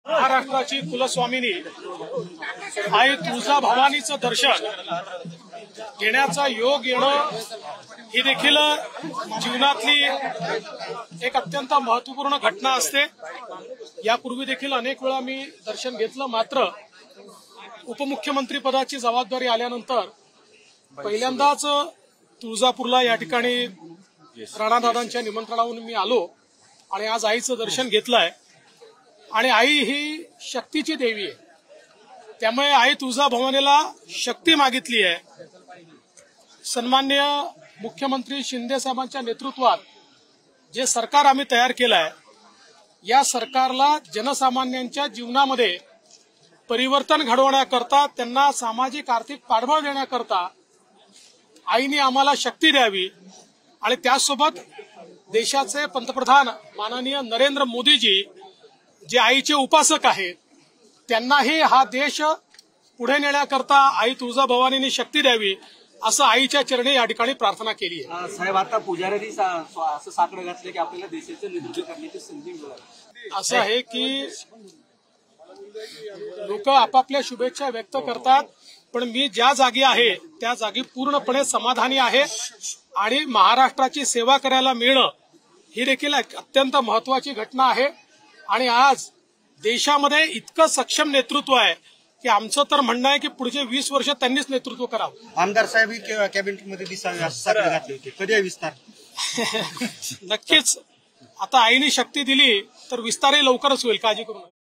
महाराष्ट्राची कुलस्वामिनी आई तुळजाभवानीचं दर्शन घेण्याचा योग येणं ही देखील जीवनातली एक अत्यंत महत्वपूर्ण घटना असते। यापूर्वी देखील अनेक वेळा मी दर्शन घेतलं, मात्र उपमुख्यमंत्री पदाची जबाबदारी आल्यानंतर पहिल्यांदाच तुळजापूरला या ठिकाणी राणादादांच्या निमंत्रणावरून मी आलो आणि आज आईचं दर्शन घेतलंय। आणि आई ही शक्तीची देवी आहे, त्यामुळे आई तुळजाभवानीला शक्ती मागितली आहे। सन्माननीय मुख्यमंत्री शिंदे साहेबांच्या नेतृत्वात जे सरकार आम्ही तयार केलं आहे, या सरकारला जनसामान्यांच्या जीवनामध्ये परिवर्तन घडवण्याकरता, त्यांना सामाजिक आर्थिक पाठबळ देण्याकरता आईने आम्हाला शक्ती द्यावी आणि त्यासोबत देशाचे पंतप्रधान माननीय नरेंद्र मोदीजी जे आईचे उपासक आहेत, त्यांनाही हा देश पुढे नेण्याकरता आई तुळजाभवानीने शक्ती द्यावी असं आईच्या चरणी या ठिकाणी प्रार्थना केली आहे। साहेब, आता पुजाऱ्यांनी असं साकडं घातलं की आपल्याला देशाचं नेतृत्व करण्याची संधी मिळाली। असं आहे की लोक आपापल्या शुभेच्छा व्यक्त करतात, पण मी ज्या जागी आहे त्या जागी पूर्णपणे समाधानी आहे आणि महाराष्ट्राची सेवा करायला मिळणं ही देखील अत्यंत महत्वाची घटना आहे। आणि आज देशामध्ये इतकं सक्षम नेतृत्व आहे की आमचं तर म्हणणं आहे की पुढचे 20 वर्ष त्यांनीच नेतृत्व करावं। आमदार साहेब कॅबिनेटमध्ये दिसावे असं साकडं घातले होते, कधी आहे विस्तार? नक्कीच आता आईने शक्ती दिली तर विस्तारही लवकरच होईल, काळजी करू नका।